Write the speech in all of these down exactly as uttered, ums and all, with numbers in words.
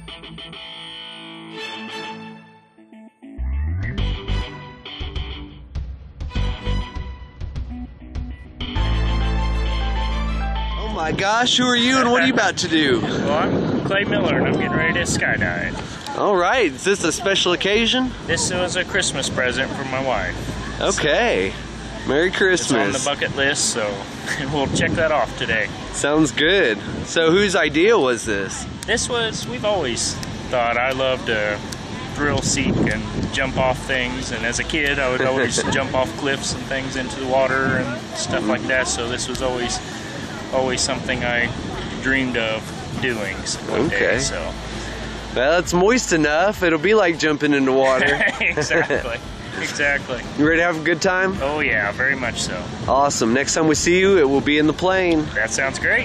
Oh my gosh, who are you and what are you about to do? Well, I'm Clay Miller and I'm getting ready to skydive. All right, is this a special occasion? This was a Christmas present from my wife. Okay, Merry Christmas. It's on the bucket list, so we'll check that off today. Sounds good. So whose idea was this? This was, we've always thought, I loved to thrill seek and jump off things, and as a kid I would always jump off cliffs and things into the water and stuff like that, so this was always always something I dreamed of doing one okay. day. So. Well, it's moist enough, it'll be like jumping into water. Exactly, exactly. You ready to have a good time? Oh yeah, very much so. Awesome. Next time we see you, it will be in the plane. That sounds great.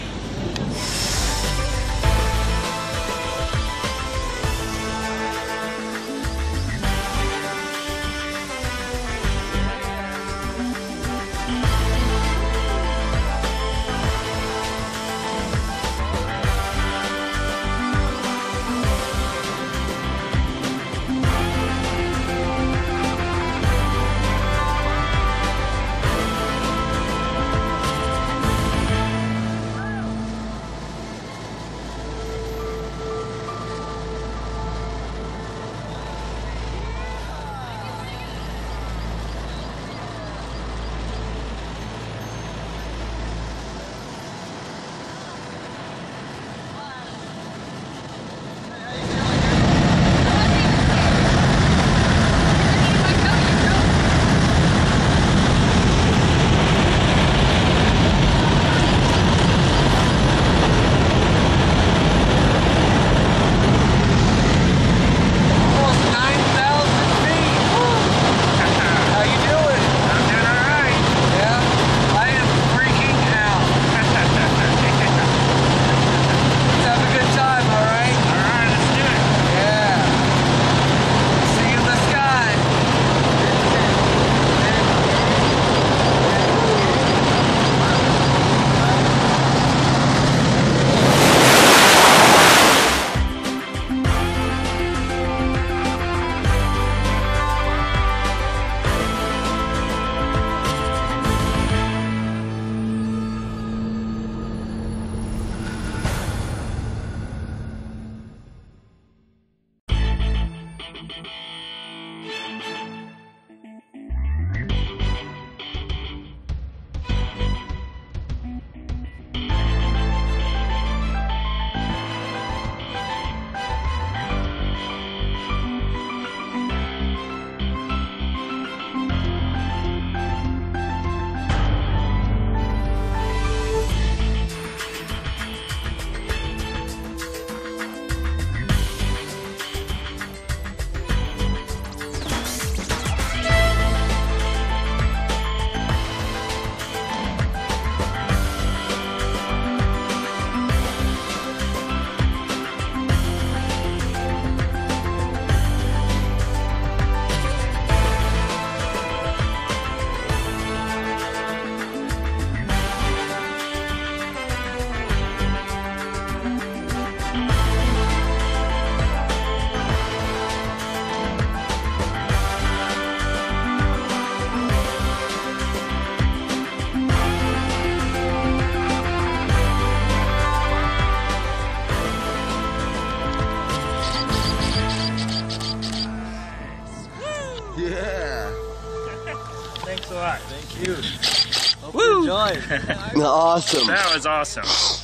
Yeah. Thanks a lot. Thank you. Hope Woo! you enjoyed. Awesome. That was awesome.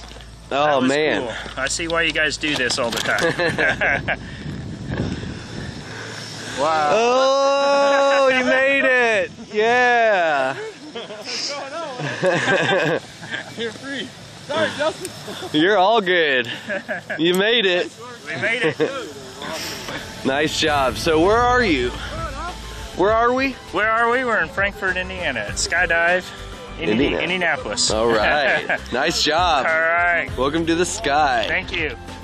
Oh, that was man. Cool. I see why you guys do this all the time. Wow. Oh, you made it. Yeah. What's going on? You're free. Sorry, Justin. You're all good. You made it. We made it. Nice job. So where are you? Where are we? Where are we? We're in Fankfort, Indiana, at Skydive Indi Indiana. Indianapolis. All right. Nice job. All right. Welcome to the sky. Thank you.